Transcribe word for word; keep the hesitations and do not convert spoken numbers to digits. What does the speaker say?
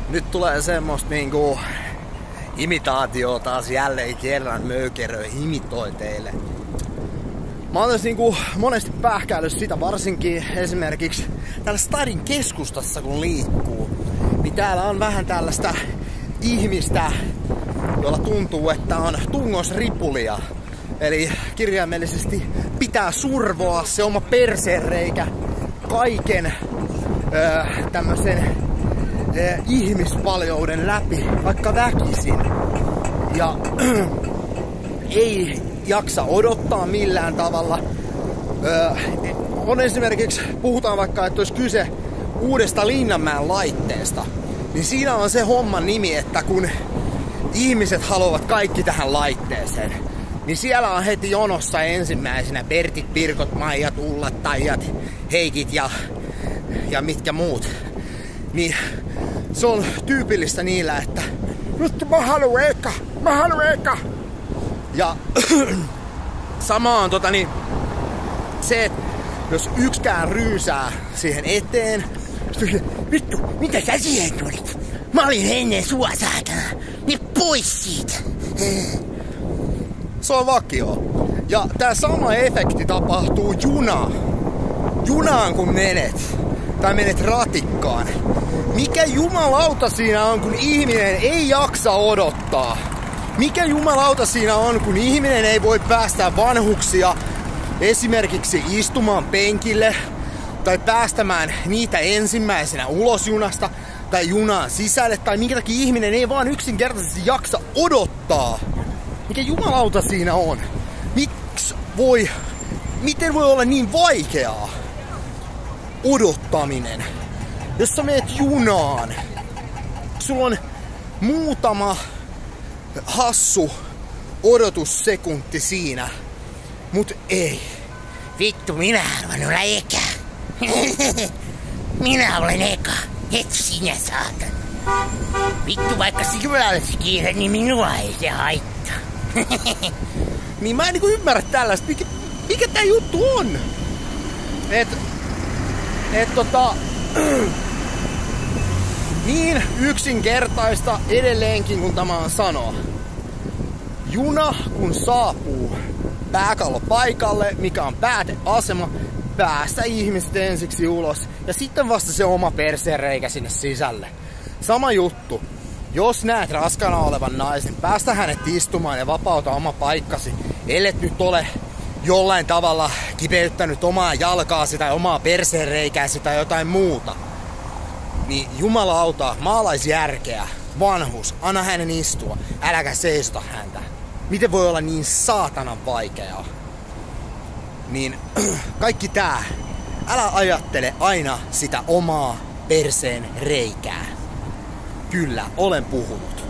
Nyt tulee semmoista niinku imitaatio taas jälleen kerran möykeröä imitoi teille. Mä oon niinku monesti pähkäillyt sitä, varsinkin esimerkiksi täällä stadin keskustassa kun liikkuu. Niin täällä on vähän tällaista ihmistä, jolla tuntuu, että on tungosripulia. Eli kirjaimellisesti pitää survoa se oma persereikä kaiken öö, tämmösen öö, ihmispaljouden läpi, vaikka väkisin. Ja ei jaksa odottaa millään tavalla. Öö, on esimerkiksi, puhutaan vaikka, että olisi kyse uudesta Linnanmäen laitteesta, niin siinä on se homman nimi, että kun ihmiset haluavat kaikki tähän laitteeseen, niin siellä on heti jonossa ensimmäisenä Bertit, Pirkot, Maijat, Ullat, Taijat, Heikit ja, ja mitkä muut. Niin se on tyypillistä niillä, että nyt mä haluan eka, mä haluan eka. Ja sama on tota niin, se, että jos yksikään ryysää siihen eteen, vittu, mitä sä siihen tulit? Mä olin ennen sua, saatana. Niin pois siitä. Se on vakio. Ja tää sama efekti tapahtuu junaan. Junaan kun menet. Tai menet ratikkaan. Mikä jumalauta siinä on, kun ihminen ei jaksa odottaa? Mikä jumalauta siinä on, kun ihminen ei voi päästää vanhuksia esimerkiksi istumaan penkille tai päästämään niitä ensimmäisenä ulos junasta tai junaan sisälle, tai minkä takia ihminen ei vaan yksinkertaisesti jaksa odottaa? Mikä jumalauta siinä on? Miksi voi, miten voi olla niin vaikeaa odottaminen? Jos sä meet junaan, sulla on muutama hassu odotussekunti siinä, mut ei. Vittu, minä haluan olla eka. Minä olen eka, et sinä saatan. Vittu, vaikka sinulla olisi kiire, niin minua ei se haittaa. Niin mä en niinku ymmärrä tällaista. Mikä, mikä tää juttu on? Et, et tota... niin yksinkertaista edelleenkin, kun tämä on sanoa. Juna kun saapuu pääkallopaikalle, mikä on pääteasema, päästä ihmiset ensiksi ulos ja sitten vasta se oma persereikä sinne sisälle. Sama juttu. Jos näet raskaana olevan naisen, päästä hänet istumaan ja vapauta oma paikkasi, ellet nyt ole jollain tavalla kipeyttänyt omaa jalkaasi tai omaa persereikääsi tai jotain muuta. Niin jumalauta, maalaisjärkeä, vanhus, anna hänen istua, äläkä seista häntä. Miten voi olla niin saatanan vaikeaa? Niin kaikki tää, älä ajattele aina sitä omaa perseen reikää. Kyllä, olen puhunut.